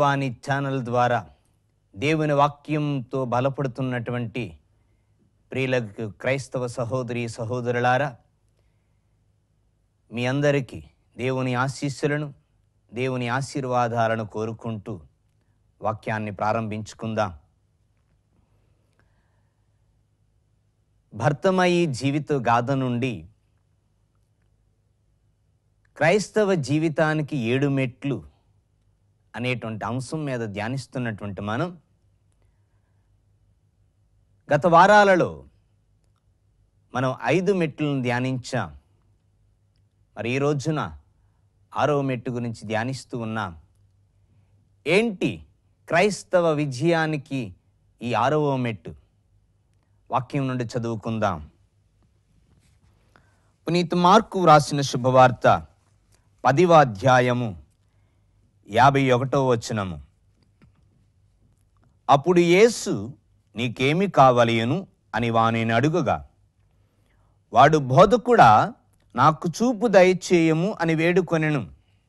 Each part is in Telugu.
దివ్యవాణి ఛానల్ ద్వారా దేవుని వాక్యంతో బలపడుతున్నటువంటి ప్రియులకు క్రైస్తవ సహోదరి సహోదరులారా, మీ అందరికీ దేవుని ఆశీస్సులను దేవుని ఆశీర్వాదాలను కోరుకుంటూ వాక్యాన్ని ప్రారంభించుకుందాం. భర్తమయి జీవిత గాథ నుండి క్రైస్తవ జీవితానికి 7 మెట్లు అనేటువంటి అంశం మీద ధ్యానిస్తున్నటువంటి మనం గత వారాలలో మనం 5 మెట్లను ధ్యానించాం. మరి ఈ రోజున 6వ మెట్టు గురించి ధ్యానిస్తూ ఉన్నాం. ఏంటి క్రైస్తవ విజయానికి ఈ 6వ మెట్టు? వాక్యం నుండి చదువుకుందాం. పునీత మార్కు వ్రాసిన శుభవార్త 10వ అధ్యాయము 51వ వచనము. అప్పుడు యేసు, నీకేమి కావలియను అని వానిని అడుగగా, వాడు, బోధకుడా, నాకు చూపు దయచేయము అని వేడుకొనెను.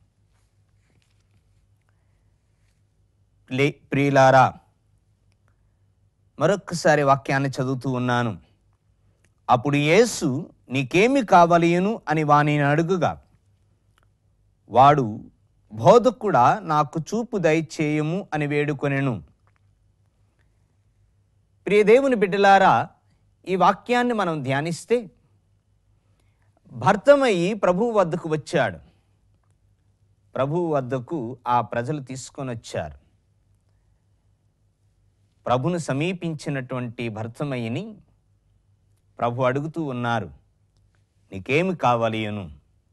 ప్రియులారా, మరొక్కసారి వాక్యాన్ని చదువుతూ ఉన్నాను. అప్పుడు యేసు, నీకేమి కావలియను అని వానిని అడుగగా, వాడు, బోధకుడా, నాకు చూపు దయచేయము అని వేడుకొనెను. ప్రియ దేవుని బిడ్డలారా, ఈ వాక్యాన్ని మనం ధ్యానిస్తే భర్తమయి ప్రభువు వద్దకు వచ్చాడు. ప్రభువు వద్దకు ఆ ప్రజలు తీసుకొని వచ్చారు. ప్రభును సమీపించినటువంటి భర్తమయిని ప్రభు అడుగుతూ ఉన్నారు, నీకేమి కావలియను?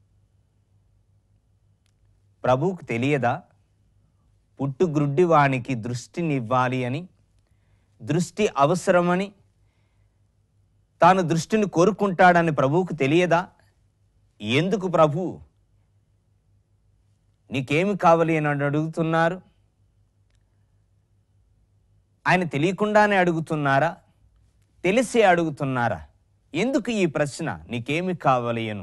ప్రభువుకు తెలియదా పుట్టు గ్రుడ్డివానికి దృష్టినివ్వాలి అని, దృష్టి అవసరమని, తాను దృష్టిని కోరుకుంటాడని ప్రభువుకు తెలియదా? ఎందుకు ప్రభు నీకేమి కావాలి అని అడుగుతున్నారు? ఆయన తెలియకుండానే అడుగుతున్నారా? తెలిసే అడుగుతున్నారా? ఎందుకు ఈ ప్రశ్న, నీకేమి కావలియను?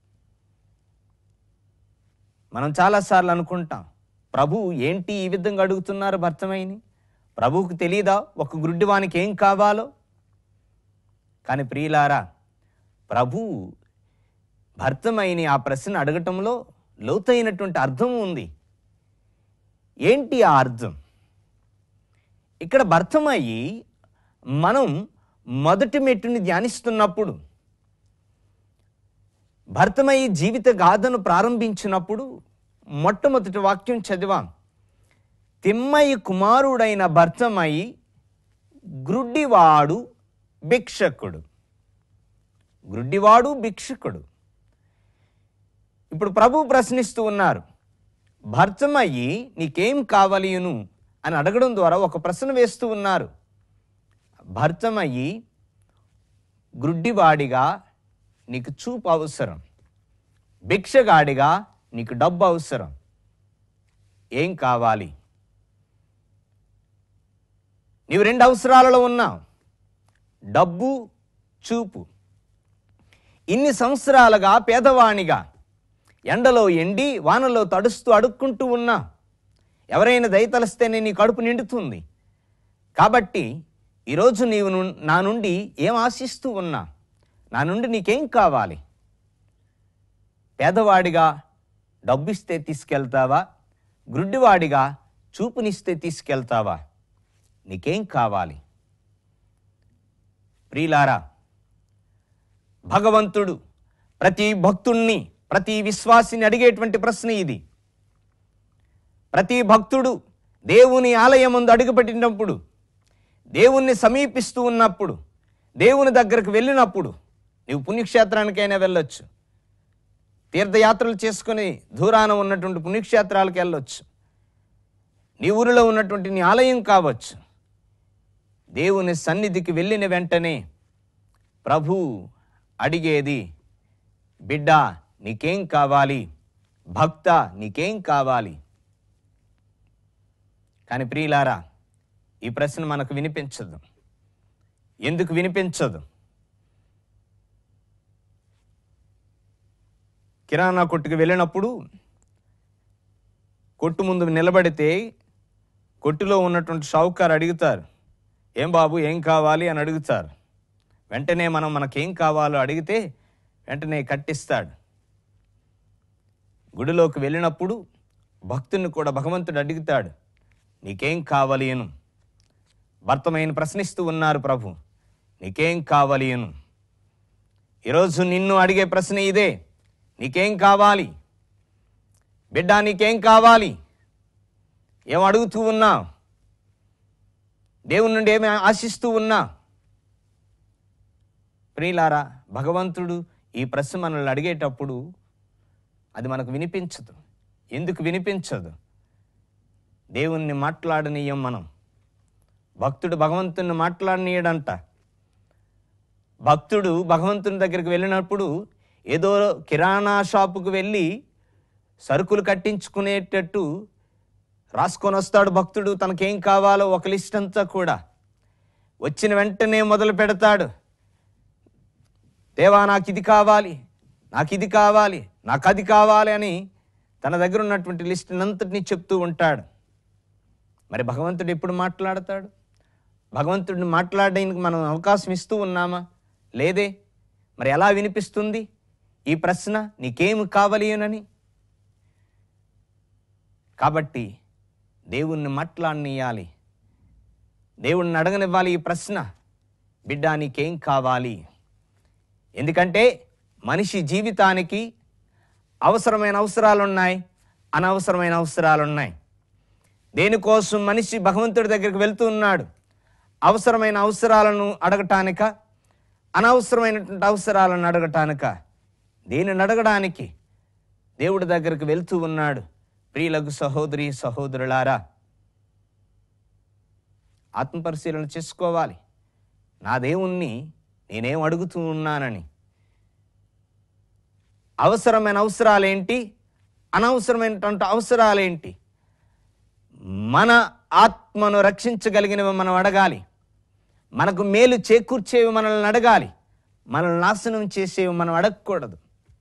మనం చాలాసార్లు అనుకుంటాం, ప్రభు ఏంటి ఈ విధంగా అడుగుతున్నారు భర్తమయిని? ప్రభువుకు తెలియదా ఒక గ్రుడ్డివానికి ఏం కావాలో? కానీ ప్రియులారా, ప్రభు భర్తమయిని ఆ ప్రశ్న అడగటంలో లోతైనటువంటి అర్థం ఉంది. ఏంటి ఆ అర్థం? ఇక్కడ భర్తమయి మనం మొదటి మెట్టుని ధ్యానిస్తున్నప్పుడు, భర్తమయి జీవిత గాథను ప్రారంభించినప్పుడు మొట్టమొదటి వాక్యం చదివాం. తిమ్మయి కుమారుడైన భర్తమయి గ్రుడ్డివాడు భిక్షకుడు. గ్రుడ్డివాడు భిక్షకుడు. ఇప్పుడు ప్రభు ప్రశ్నిస్తూ ఉన్నారు, భర్తమయి నీకేం కావలియును అని అడగడం ద్వారా ఒక ప్రశ్న వేస్తూ ఉన్నారు. భర్తమయి గ్రుడ్డివాడిగా నీకు చూపు అవసరం, భిక్షగాడిగా నీకు డబ్బు అవసరం. ఏం కావాలి? నీవు 2 అవసరాలలో ఉన్నావు, డబ్బు, చూపు. ఇన్ని సంవత్సరాలుగా పేదవాణిగా ఎండలో ఎండి వానలో తడుస్తూ అడుక్కుంటూ ఉన్నా. ఎవరైనా దయతలిస్తేనే నీ కడుపు నిండుతుంది. కాబట్టి ఈరోజు నీవు నా నుండి ఏం ఆశిస్తూ ఉన్నా? నా నుండి నీకేం కావాలి? పేదవాడిగా డబ్బిస్తే తీసుకెళ్తావా? గ్రుడ్డివాడిగా చూపునిస్తే తీసుకెళ్తావా? నీకేం కావాలి? ప్రియులారా, భగవంతుడు ప్రతి భక్తుణ్ణి, ప్రతి విశ్వాసిని అడిగేటువంటి ప్రశ్న ఇది. ప్రతి భక్తుడు దేవుని ఆలయం ముందు అడుగుపెట్టినప్పుడు, దేవుణ్ణి సమీపిస్తూ ఉన్నప్పుడు, దేవుని దగ్గరకు వెళ్ళినప్పుడు, నీవు పుణ్యక్షేత్రానికైనా వెళ్ళొచ్చు, తీర్థయాత్రలు చేసుకుని దూరాన ఉన్నటువంటి పుణ్యక్షేత్రాలకు వెళ్ళొచ్చు, నీ ఊరిలో ఉన్నటువంటి నీ ఆలయం కావచ్చు. దేవుని సన్నిధికి వెళ్ళిన వెంటనే ప్రభు అడిగేది, బిడ్డ నీకేం కావాలి? భక్త నీకేం కావాలి? కానీ ప్రియులారా, ఈ ప్రశ్న మనకు వినిపించదు. ఎందుకు వినిపించదు? కిరాణా కొట్టుకు వెళ్ళినప్పుడు కొట్టు ముందు నిలబడితే కొట్టులో ఉన్నటువంటి షావుకారు అడుగుతారు, ఏం బాబు ఏం కావాలి అని అడుగుతారు. వెంటనే మనకేం కావాలో అడిగితే వెంటనే కట్టిస్తాడు. గుడిలోకి వెళ్ళినప్పుడు భక్తుని కూడా భగవంతుడు అడుగుతాడు, నీకేం కావాలి అను. భర్తమైన ప్రశ్నిస్తూ ఉన్నారు ప్రభు, నీకేం కావాలి అను. ఈరోజు నిన్ను అడిగే ప్రశ్న ఇదే, నీకేం కావాలి బిడ్డ, నీకేం కావాలి? ఏం అడుగుతూ ఉన్నా? దేవుని నుండి ఏమి ఆశిస్తూ ఉన్నా? ప్రియులారా, భగవంతుడు ఈ ప్రశ్న మనల్ని అడిగేటప్పుడు అది మనకు వినిపించదు. ఎందుకు వినిపించదు? దేవుణ్ణి మాట్లాడనీయం మనం. భక్తుడు భగవంతుని మాట్లాడనీయడంట. భక్తుడు భగవంతుని దగ్గరికి వెళ్ళినప్పుడు ఏదో కిరాణా షాపుకు వెళ్ళి సరుకులు కట్టించుకునేటట్టు రాసుకొని వస్తాడు భక్తుడు. తనకేం కావాలో ఒక లిస్ట్ అంతా కూడా వచ్చిన వెంటనే మొదలు పెడతాడు. దేవా, నాకు ఇది కావాలి, నాకు ఇది కావాలి, నాకు అది కావాలి అని తన దగ్గర ఉన్నటువంటి లిస్ట్ అంతటినీ చెప్తూ ఉంటాడు. మరి భగవంతుడు ఎప్పుడు మాట్లాడతాడు? భగవంతుడిని మాట్లాడడానికి మనం అవకాశం ఇస్తూ ఉన్నామా? లేదే. మరి ఎలా వినిపిస్తుంది ఈ ప్రశ్న, నీకేమి కావాలి అని? కాబట్టి దేవుణ్ణి మాట్లాడనియాలి, దేవుణ్ణి అడగనివ్వాలి ఈ ప్రశ్న, బిడ్డ నీకేం కావాలి? ఎందుకంటే మనిషి జీవితానికి అవసరమైన అవసరాలు ఉన్నాయి, అనవసరమైన అవసరాలు ఉన్నాయి. దేనికోసం మనిషి భగవంతుడి దగ్గరికి వెళ్తూ ఉన్నాడు? అవసరమైన అవసరాలను అడగటానిక, అనవసరమైనటువంటి అవసరాలను అడగటానిక? దేనిని అడగడానికి దేవుడి దగ్గరికి వెళ్తూ ఉన్నాడు? ప్రియులకు సహోదరి సహోదరులారా, ఆత్మపరిశీలన చేసుకోవాలి. నా దేవుణ్ణి నేనేం అడుగుతూ ఉన్నానని. అవసరమైన అవసరాలేంటి, అనవసరమైనటువంటి అవసరాలేంటి? మన ఆత్మను రక్షించగలిగినవి మనం అడగాలి. మనకు మేలు చేకూర్చేవి మనల్ని అడగాలి. మనల్ని నాశనం చేసేవి మనం అడగకూడదు.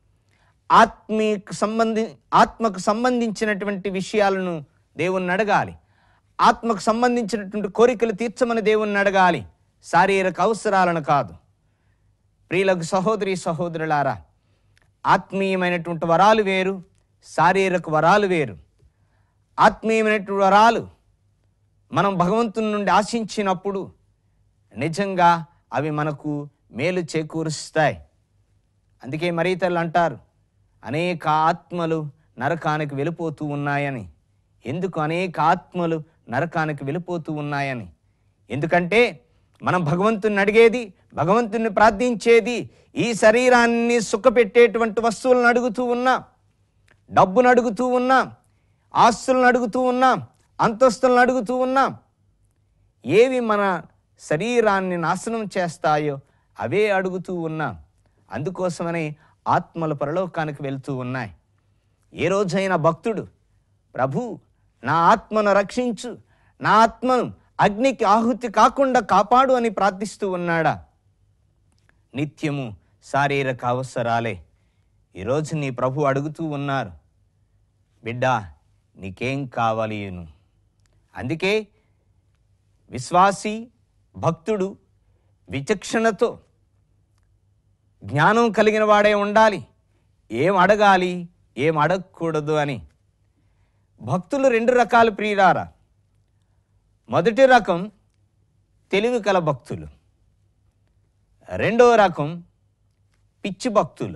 ఆత్మకు సంబంధించినటువంటి విషయాలను దేవుణ్ణి అడగాలి. ఆత్మకు సంబంధించినటువంటి కోరికలు తీర్చమని దేవుణ్ణి అడగాలి, శారీరక అవసరాలను కాదు. ప్రియులకు సహోదరి సహోదరులారా, ఆత్మీయమైనటువంటి వరాలు వేరు, శారీరక వరాలు వేరు. ఆత్మీయమైనటువంటి వరాలు మనం భగవంతుని నుండి ఆశించినప్పుడు నిజంగా అవి మనకు మేలు చేకూరుస్తాయి. అందుకే మరీతలు అంటారు, అనేక ఆత్మలు నరకానికి వెళ్ళిపోతూ ఉన్నాయని. ఎందుకు అనేక ఆత్మలు నరకానికి వెళ్ళిపోతూ ఉన్నాయని? ఎందుకంటే మనం భగవంతుని అడిగేది, భగవంతుని ప్రార్థించేది ఈ శరీరాన్ని సుఖపెట్టేటువంటి వస్తువులను అడుగుతూ ఉన్నాం, డబ్బును అడుగుతూ ఉన్నాం, ఆస్తులను అడుగుతూ ఉన్నాం, అంతస్తులను అడుగుతూ ఉన్నాం. ఏవి మన శరీరాన్ని నాశనం చేస్తాయో అవే అడుగుతూ ఉన్నాం. అందుకోసమనే ఆత్మలు పరలోకానికి వెళ్తూ ఉన్నాయి. ఏ రోజైనా భక్తుడు, ప్రభు నా ఆత్మను రక్షించు, నా ఆత్మను అగ్నికి ఆహుతి కాకుండా కాపాడు అని ప్రార్థిస్తూ ఉన్నాడా? నిత్యము శారీరక అవసరాలే. ఈరోజు నీ ప్రభు అడుగుతూ ఉన్నారు, బిడ్డ నీకేం కావాలి అను. అందుకే విశ్వాసి భక్తుడు విచక్షణతో జ్ఞానం కలిగిన వాడే ఉండాలి. ఏం అడగాలి, ఏం అడగకూడదు అని. భక్తులు రెండు రకాలు ప్రియులారా. మొదటి రకం తెలివి కల భక్తులు, రెండో రకం పిచ్చి భక్తులు.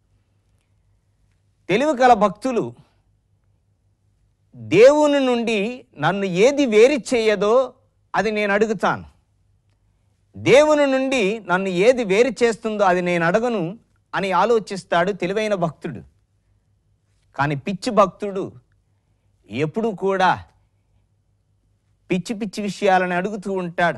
తెలివి కల భక్తులు దేవుని నుండి నన్ను ఏది వేరు చేయదో అది నేను అడుగుతాను, దేవుని నుండి నన్ను ఏది వేరు చేస్తుందో అది నేను అడగను అని ఆలోచిస్తాడు తెలివైన భక్తుడు. కానీ పిచ్చి భక్తుడు ఎప్పుడు కూడా పిచ్చి పిచ్చి విషయాలను అడుగుతూ ఉంటాడు,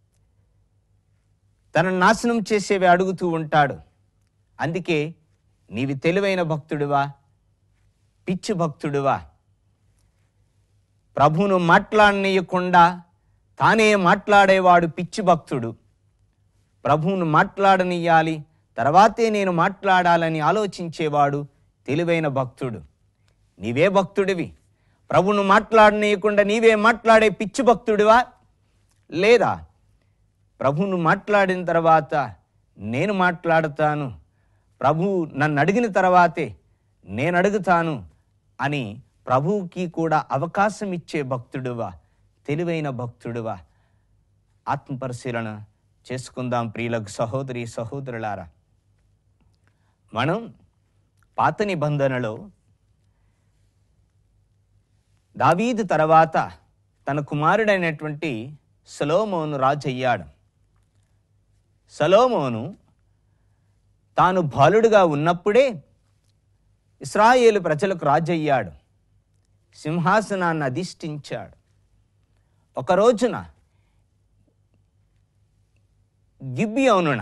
తనను నాశనం చేసేవి అడుగుతూ ఉంటాడు. అందుకే నీవి తెలివైన భక్తుడివా, పిచ్చి భక్తుడివా? ప్రభువును మాట్లాడనీయకుండా తానే మాట్లాడేవాడు పిచ్చి భక్తుడు. ప్రభువును మాట్లాడనియాలి, తర్వాతే నేను మాట్లాడాలని ఆలోచించేవాడు తెలివైన భక్తుడు. నీవే భక్తుడివి? ప్రభువును మాట్లాడనీయకుండా నీవే మాట్లాడే పిచ్చి భక్తుడివా? లేదా ప్రభువును మాట్లాడిన తర్వాత నేను మాట్లాడతాను, ప్రభువు నన్ను అడిగిన తర్వాతే నేను అడుగుతాను అని ప్రభువుకి కూడా అవకాశం ఇచ్చే భక్తుడువా? తెలివైన భక్తుడువా? ఆత్మపరిశీలన చేసుకుందాం ప్రియులకు సహోదరి సహోదరులారా. మనం పాత నిబంధనలో దావీదు తర్వాత తన కుమారుడైనటువంటి సొలొమోను రాజు అయ్యాడు. సొలొమోను తాను బాలుడుగా ఉన్నప్పుడే ఇశ్రాయేలు ప్రజలకు రాజు అయ్యాడు, సింహాసనాన్ని అధిష్ఠించాడు. ఒక రోజున గిబియోనున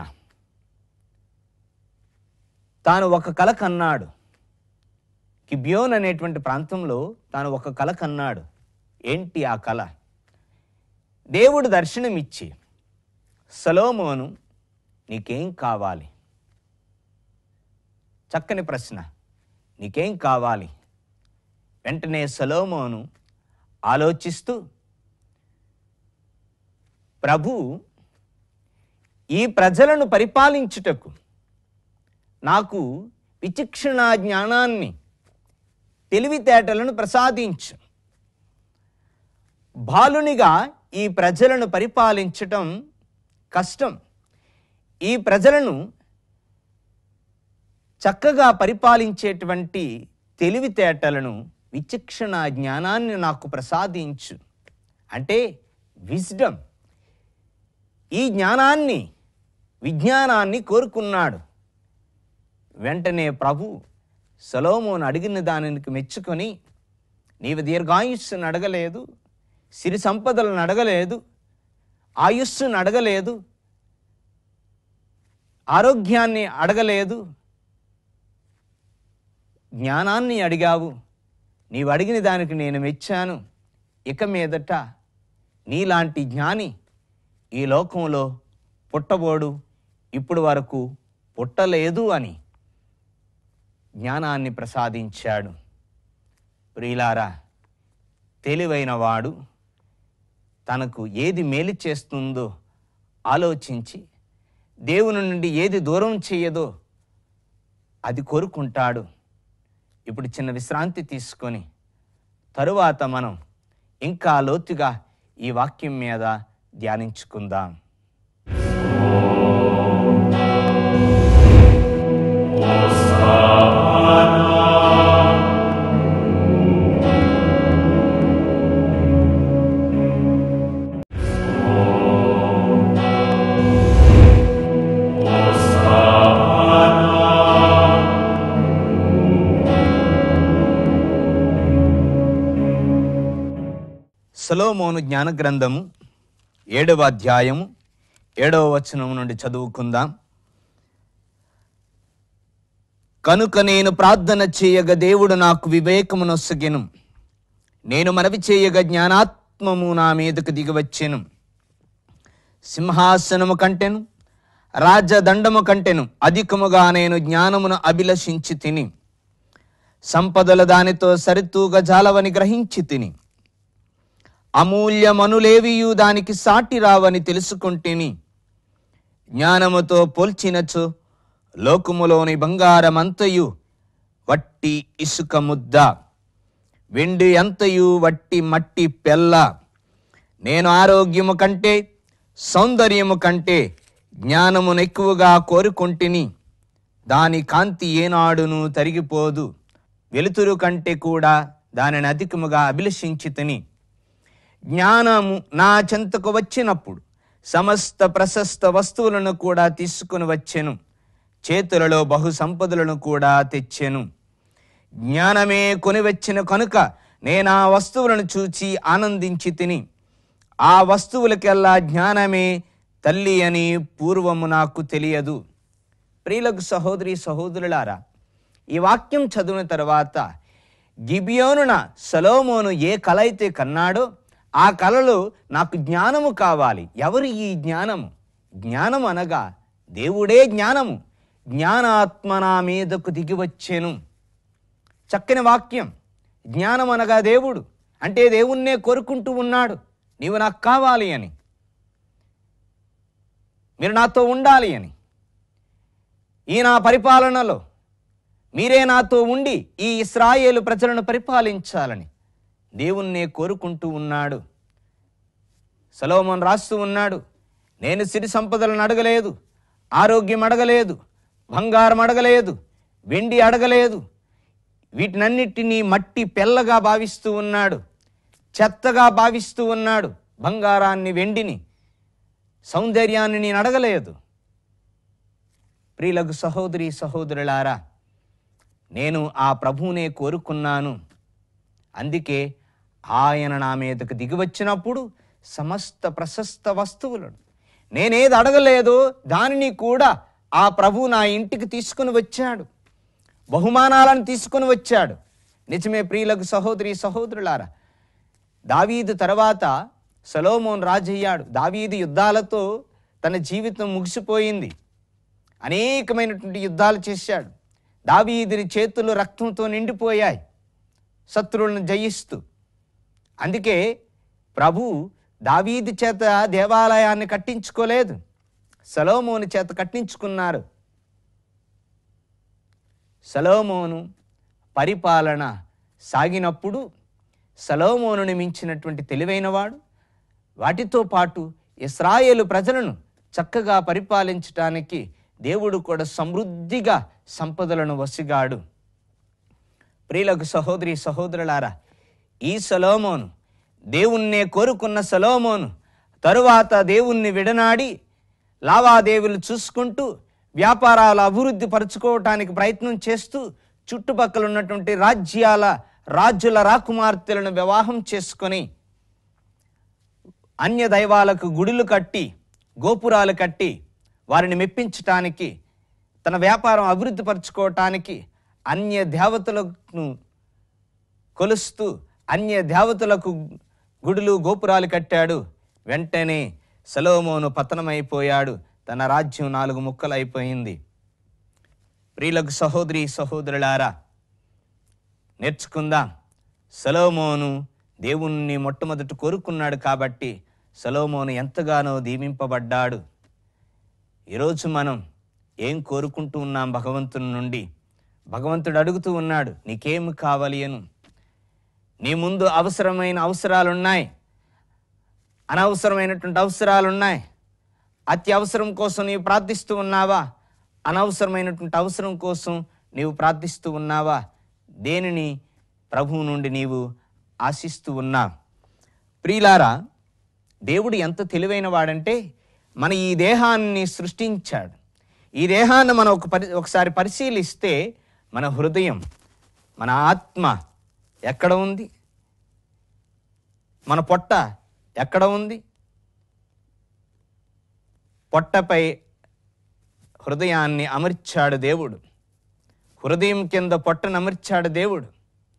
తాను ఒక కల కన్నాడు. గిబియోన్ అనేటువంటి ప్రాంతంలో తాను ఒక కల కన్నాడు. ఏంటి ఆ కల? దేవుడు దర్శనమిచ్చి, సొలొమోను నీకేం కావాలి? చక్కని ప్రశ్న. నీకేం కావాలి? వెంటనే సొలొమోను ఆలోచిస్తూ, ప్రభు, ఈ ప్రజలను పరిపాలించుటకు నాకు విచక్షణ జ్ఞానాన్ని, తెలివితేటలను ప్రసాదించు. బాలునిగా ఈ ప్రజలను పరిపాలించటం కష్టం. ఈ ప్రజలను చక్కగా పరిపాలించేటువంటి తెలివితేటలను, విచక్షణ జ్ఞానాన్ని నాకు ప్రసాదించు. అంటే విజ్డమ్, ఈ జ్ఞానాన్ని, విజ్ఞానాన్ని కోరుకున్నాడు. వెంటనే ప్రభు సొలొమోను అడిగిన దానికి మెచ్చుకొని, నీవు దీర్ఘాయుస్సును అడగలేదు, సిరి సంపదలను అడగలేదు, ఆయుస్సును అడగలేదు, ఆరోగ్యాన్ని అడగలేదు, జ్ఞానాన్ని అడిగావు. నీవు అడిగిన దానికి నేను మెచ్చాను. ఇక మీదట నీలాంటి జ్ఞాని ఈ లోకంలో పుట్టబోడు, ఇప్పుడు వరకు పుట్టలేదు అని జ్ఞానాన్ని ప్రసాదించాడు. ప్రియులారా, తెలివైన వాడు తనకు ఏది మేలు చేస్తుందో ఆలోచించి, దేవుని నుండి ఏది దూరం చేయదో అది కోరుకుంటాడు. ఇప్పుడు చిన్న విశ్రాంతి తీసుకొని తరువాత మనం ఇంకా లోతుగా ఈ వాక్యం మీద ధ్యానించుకుందాం. సొలొమోను జ్ఞాన గ్రంథము 7వ అధ్యాయము 7వ వచనం నుండి చదువుకుందాం. కనుక నేను ప్రార్థన చేయగా దేవుడు నాకు వివేకమునొసగెను, నేను మనవి చేయగా జ్ఞానాత్మము నా మీదకు దిగివచ్చెను. సింహాసనము కంటెను, రాజదండము కంటెను అధికముగా నేను జ్ఞానమును అభిలషించి తిని, సంపదల దానితో సరితూగ జాలవని గ్రహించి తిని, అమూల్యమనులేవియు దానికి సాటి రావని తెలుసుకుంటేని, జ్ఞానముతో పోల్చినచు లోకములోని బంగారమంతయు వట్టి ఇసుక ముద్ద, వెండి అంతయు వట్టి మట్టి పెల్ల. నేను ఆరోగ్యము కంటే, సౌందర్యము కంటే జ్ఞానమును ఎక్కువగా కోరుకొంటిని. దాని కాంతి ఏనాడును తరిగిపోదు. వెలుతురు కంటే కూడా దానిని అధికముగా అభిలషించి తిని, జ్ఞానము నా చెంతకు వచ్చినప్పుడు సమస్త ప్రశస్త వస్తువులను కూడా తీసుకుని వచ్చెను, చేతులలో బహు సంపదలను కూడా తెచ్చెను. జ్ఞానమే కొనివచ్చిన కనుక నేను ఆ వస్తువులను చూచి ఆనందించి తిని, ఆ వస్తువులకెల్లా జ్ఞానమే తల్లి అని పూర్వము నాకు తెలియదు. ప్రియులకు సహోదరి సహోదరులారా, ఈ వాక్యం చదివిన తర్వాత గిబియోనున సొలొమోను ఏ కల అయితే కన్నాడో ఆ కలలో నాకు జ్ఞానము కావాలి. ఎవరు ఈ జ్ఞానము? జ్ఞానం అనగా దేవుడే జ్ఞానము. జ్ఞానాత్మ నా మీదకు దిగివచ్చెను. చక్కని వాక్యం. జ్ఞానం అనగా దేవుడు, అంటే దేవుణ్ణే కోరుకుంటూ ఉన్నాడు, నీవు నాకు కావాలి అని, మీరు నాతో ఉండాలి అని, ఈ నా పరిపాలనలో మీరే నాతో ఉండి ఈ ఇశ్రాయేలు ప్రజలను పరిపాలించాలని దేవుణ్ణే కోరుకుంటూ ఉన్నాడు. సొలొమోను రాస్తూ ఉన్నాడు, నేను సిరి సంపదలను అడగలేదు, ఆరోగ్యం అడగలేదు, బంగారం అడగలేదు, వెండి అడగలేదు, వీటినన్నిటినీ మట్టి పెల్లగా భావిస్తూ ఉన్నాడు, చెత్తగా భావిస్తూ ఉన్నాడు. బంగారాన్ని, వెండిని, సౌందర్యాన్ని నేను అడగలేదు. ప్రియులకు సహోదరి సహోదరులారా, నేను ఆ ప్రభువునే కోరుకున్నాను. అందుకే ఆయన నా మీదకు దిగివచ్చినప్పుడు సమస్త ప్రశస్త వస్తువులను, నేనేది అడగలేదో దానిని కూడా ఆ ప్రభు నా ఇంటికి తీసుకుని వచ్చాడు, బహుమానాలను తీసుకుని వచ్చాడు. నిజమే ప్రియులకు సహోదరి సహోదరులారా, దావీదు తర్వాత సొలొమోను రాజయ్యాడు. దావీదు యుద్ధాలతో తన జీవితం ముగిసిపోయింది, అనేకమైనటువంటి యుద్ధాలు చేశాడు. దావీదుని చేతులు రక్తంతో నిండిపోయాయి శత్రువులను జయిస్తూ. అందుకే ప్రభు దావీదు చేత దేవాలయాన్ని కట్టించుకోలేదు, సొలొమోను చేత కట్టించుకున్నారు. సొలొమోను పరిపాలన సాగినప్పుడు సొలొమోనుని మించినటువంటి తెలివైనవాడు, వాటితో పాటు ఇశ్రాయేలు ప్రజలను చక్కగా పరిపాలించటానికి దేవుడు కూడా సమృద్ధిగా సంపదలను వసిగాడు. ప్రియులకు సహోదరి సహోదరులారా, ఈ సొలొమోను, దేవుణ్ణే కోరుకున్న సొలొమోను తరువాత దేవుణ్ణి విడనాడి లావాదేవీలు చూసుకుంటూ వ్యాపారాలు అభివృద్ధి పరుచుకోవటానికి ప్రయత్నం చేస్తూ చుట్టుపక్కల ఉన్నటువంటి రాజుల రాకుమార్తెలను వివాహం చేసుకొని అన్య దైవాలకు గుడులు కట్టి, గోపురాలు కట్టి వారిని మెప్పించటానికి, తన వ్యాపారం అభివృద్ధి పరుచుకోవటానికి అన్య దేవతలను కొలుస్తూ అన్య దేవతలకు గుడులు గోపురాలు కట్టాడు. వెంటనే సొలొమోను పతనమైపోయాడు, తన రాజ్యం 4 ముక్కలైపోయింది. ప్రియులకు సహోదరి సహోదరులారా, నేర్చుకుందాం. సొలొమోను దేవుణ్ణి మొట్టమొదట కోరుకున్నాడు కాబట్టి సొలొమోను ఎంతగానో దీవింపబడ్డాడు. ఈరోజు మనం ఏం కోరుకుంటూ ఉన్నాం భగవంతుని నుండి? భగవంతుడు అడుగుతూ ఉన్నాడు, నీకేమి కావాలి అను. నీ ముందు అవసరమైన అవసరాలున్నాయి, అనవసరమైనటువంటి అవసరాలున్నాయి. అత్యవసరం కోసం నీవు ప్రార్థిస్తూ ఉన్నావా? అనవసరమైనటువంటి అవసరం కోసం నీవు ప్రార్థిస్తూ ఉన్నావా? దేనిని ప్రభువు నుండి నీవు ఆశిస్తూ ఉన్నావు? ప్రియులారా, దేవుడు ఎంత తెలివైన వాడంటే మన ఈ దేహాన్ని సృష్టించాడు. ఈ దేహాన్ని మనం ఒకసారి పరిశీలిస్తే మన హృదయం, మన ఆత్మ ఎక్కడ ఉంది? మన పొట్ట ఎక్కడ ఉంది? పొట్టపై హృదయాన్ని అమర్చాడు దేవుడు. హృదయం కింద పొట్టను అమర్చాడు దేవుడు.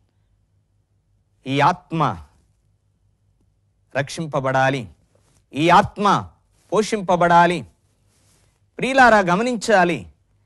ఈ ఆత్మ రక్షింపబడాలి, ఈ ఆత్మ పోషింపబడాలి. ప్రియులారా, గమనించాలి,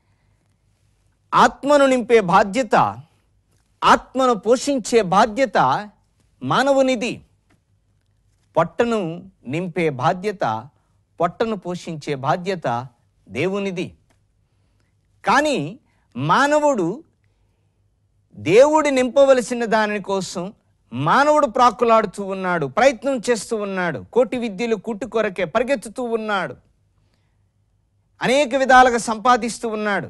ఆత్మను నింపే బాధ్యత, ఆత్మను పోషించే బాధ్యత మానవునిది. పొట్టను నింపే బాధ్యత, పొట్టను పోషించే బాధ్యత దేవునిది. కానీ మానవుడు దేవుడు నింపవలసిన దాని కోసం మానవుడు ప్రాకులాడుతూ ఉన్నాడు, ప్రయత్నం చేస్తూ ఉన్నాడు, కోటి విద్యలు కూటి కొరకే పరిగెత్తుతూ ఉన్నాడు, అనేక విధాలుగా సంపాదిస్తూ ఉన్నాడు.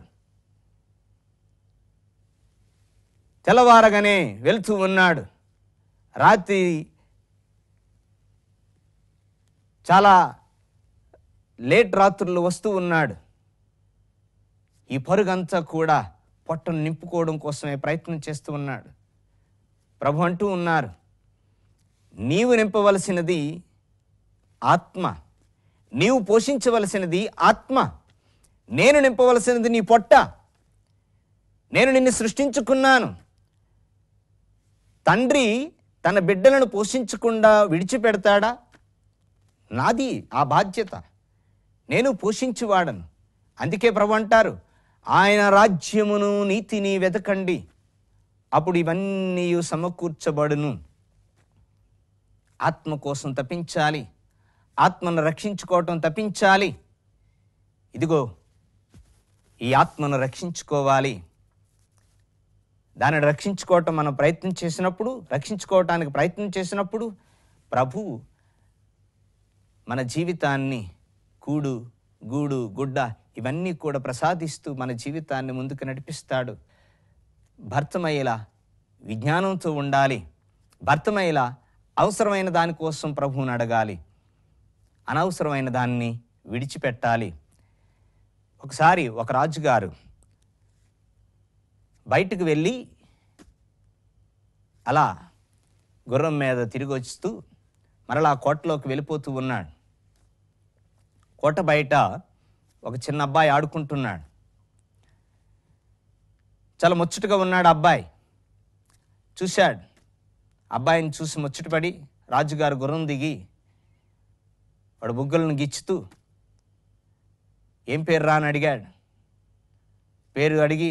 తెల్లవారగానే వెళ్తూ ఉన్నాడు, రాత్రి చాలా లేట్ రాత్రులు వస్తూ ఉన్నాడు. ఈ పరుగంతా కూడా పొట్టను నింపుకోవడం కోసమే ప్రయత్నం చేస్తూ ఉన్నాడు. ప్రభు అంటూ ఉన్నారు, నీవు నింపవలసినది ఆత్మ, నీవు పోషించవలసినది ఆత్మ. నేను నింపవలసినది నీ పొట్ట. నేను నిన్ను సృష్టించుకున్నాను. తండ్రి తన బిడ్డలను పోషించకుండా విడిచిపెడతాడా? నాది ఆ బాధ్యత, నేను పోషించువాడను. అందుకే ప్రభు అంటారు, ఆయన రాజ్యమును నీతిని వెతకండి, అప్పుడు ఇవన్నీ సమకూర్చబడును. ఆత్మ కోసం తప్పించాలి, ఆత్మను రక్షించుకోవటం తప్పించాలి. ఇదిగో ఈ ఆత్మను రక్షించుకోవాలి. దానిని రక్షించుకోవటానికి ప్రయత్నం చేసినప్పుడు ప్రభువు మన జీవితాన్ని కూడు, గూడు, గుడ్డ ఇవన్నీ కూడా ప్రసాదిస్తూ మన జీవితాన్ని ముందుకు నడిపిస్తాడు. భర్తమయ్యేలా విజ్ఞానంతో ఉండాలి. భర్తమయ్యేలా అవసరమైన దానికోసం ప్రభువుని అడగాలి, అనవసరమైన దాన్ని విడిచిపెట్టాలి. ఒకసారి ఒక రాజుగారు బయటకు వెళ్ళి అలా గుర్రం మీద తిరిగి వస్తూ మరలా కోటలోకి వెళ్ళిపోతూ ఉన్నాడు. కోట బయట ఒక చిన్న అబ్బాయి ఆడుకుంటున్నాడు. చాలా ముచ్చటగా ఉన్నాడు అబ్బాయి. చూశాడు. అబ్బాయిని చూసి ముచ్చటపడి రాజుగారు గుర్రం దిగి వాడు బుగ్గలను గిచ్చుతూ ఏం పేరు రా అని అడిగాడు. పేరు అడిగి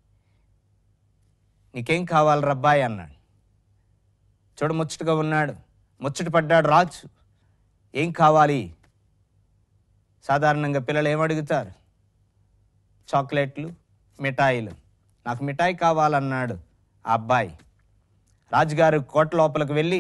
నీకేం కావాలి రబ్బాయి అన్నాడు. చూడ ముచ్చటగా ఉన్నాడు. ముచ్చట పడ్డాడు రాజు. ఏం కావాలి? సాధారణంగా పిల్లలు ఏమడుగుతారు? చాక్లెట్లు, మిఠాయిలు. నాకు మిఠాయి కావాలన్నాడు ఆ అబ్బాయి. రాజుగారు కోట లోపలికి వెళ్ళి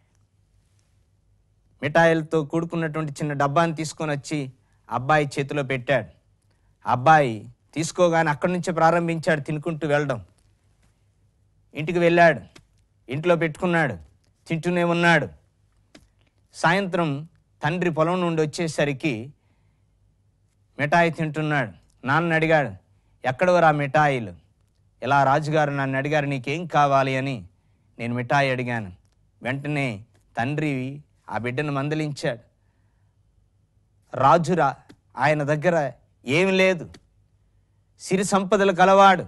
మిఠాయిలతో కూడుకున్నటువంటి చిన్న డబ్బాని తీసుకొని వచ్చి అబ్బాయి చేతిలో పెట్టాడు. అబ్బాయి తీసుకోగానే అక్కడి నుంచి ప్రారంభించాడు తినుకుంటూ వెళ్ళడం. ఇంటికి వెళ్ళాడు. ఇంట్లో పెట్టుకున్నాడు. తింటూనే ఉన్నాడు. సాయంత్రం తండ్రి పొలం నుండి వచ్చేసరికి మిఠాయి తింటున్నాడు. నాన్న అడిగాడు, ఎక్కడవరా మిఠాయిలు? ఇలా రాజుగారు నన్ను అడిగారు నీకేం కావాలి అని. నేను మిఠాయి అడిగాను. వెంటనే తండ్రి ఆ బిడ్డను మందలించాడు. రాజురా, ఆయన దగ్గర ఏమి లేదు, సిరి సంపదలు కలవాడు.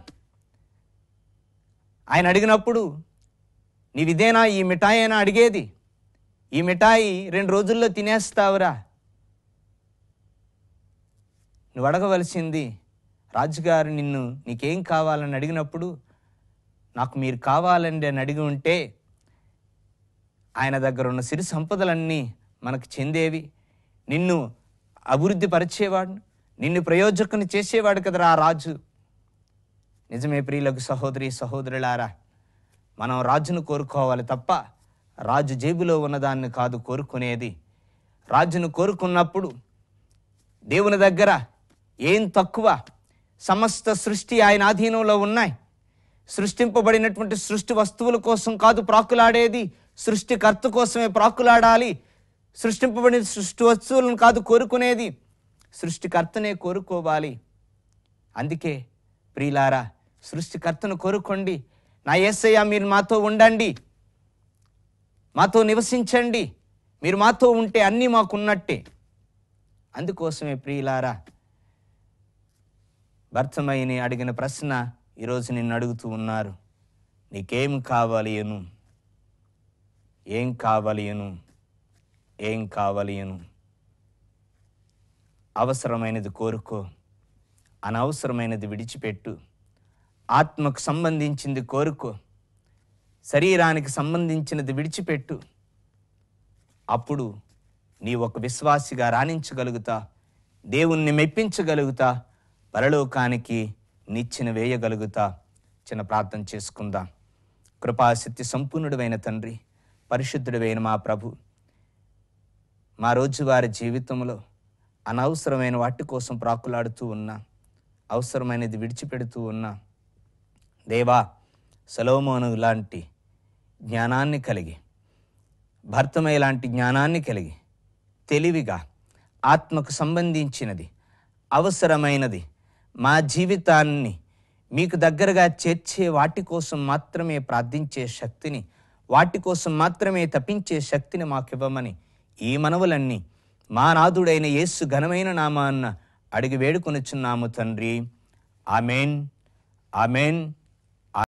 ఆయన అడిగినప్పుడు నీవిదేనా ఈ మిఠాయి అయినా అడిగేది? ఈ మిఠాయి 2 రోజుల్లో తినేస్తావురా. నువ్వు అడగవలసింది రాజుగారు నీకేం కావాలని అడిగినప్పుడు నాకు మీరు కావాలండి అని అడిగి ఉంటే ఆయన దగ్గర ఉన్న సిరి సంపదలన్నీ మనకు చెందేవి. నిన్ను అభివృద్ధి పరిచేవాడు, నిన్ను ప్రయోజకుని చేసేవాడు కదరా ఆ రాజు. నిజమే ప్రియులకు సహోదరి సహోదరులారా, మనం రాజును కోరుకోవాలి తప్ప రాజు జేబులో ఉన్నదాన్ని కాదు కోరుకునేది. రాజును కోరుకున్నప్పుడు దేవుని దగ్గర ఏం తక్కువ? సమస్త సృష్టి ఆయన ఆధీనంలో ఉన్నాయి. సృష్టింపబడినటువంటి సృష్టి వస్తువుల కోసం కాదు ప్రాకులాడేది, సృష్టికర్త కోసమే ప్రాకులాడాలి. సృష్టింపబడిన సృష్టి వస్తువులను కాదు కోరుకునేది, సృష్టికర్తనే కోరుకోవాలి. అందుకే ప్రియులారా, సృష్టికర్తను కోరుకోండి. నా యేసయ్య మీరు మాతో ఉండండి, మాతో నివసించండి, మీరు మాతో ఉంటే అన్నీ మాకున్నట్టే. అందుకోసమే ప్రియులారా, భర్తమయ్యని అడిగిన ప్రశ్న ఈరోజు నిన్ను అడుగుతూ ఉన్నారు. నీకేం కావాలి అను? ఏం కావాలి అను? ఏం కావాలి అను? అవసరమైనది కోరుకో, అనవసరమైనది విడిచిపెట్టు. ఆత్మకు సంబంధించింది కోరుకో, శరీరానికి సంబంధించినది విడిచిపెట్టు. అప్పుడు నీ ఒక విశ్వాసిగా రాణించగలుగుతా, దేవుణ్ణి మెప్పించగలుగుతా, పరలోకానికి నిచ్చెన వేయగలుగుతా. చిన్న ప్రార్థన చేసుకుందాం. కృపాశక్తి సంపూర్ణుడైన తండ్రి, పరిశుద్ధుడైన మా ప్రభు, మా రోజువారి జీవితంలో అనవసరమైన వాటి కోసం ప్రాకులాడుతూ ఉన్నా, అవసరమైనది విడిచిపెడుతూ ఉన్నా. దేవా, సొలొమోను లాంటి జ్ఞానాన్ని కలిగి, భర్తమయ్య లాంటి జ్ఞానాన్ని కలిగి, తెలివిగా ఆత్మకు సంబంధించినది, అవసరమైనది, మా జీవితాన్ని మీకు దగ్గరగా చేర్చే వాటి కోసం మాత్రమే ప్రార్థించే శక్తిని, వాటి కోసం మాత్రమే తప్పించే శక్తిని మాకివ్వమని ఈ మనవులన్నీ మా నాథుడైన యేసు ఘనమైన నామాన్న అడిగి వేడుకొనుచున్నాము తండ్రి. Amen, amen.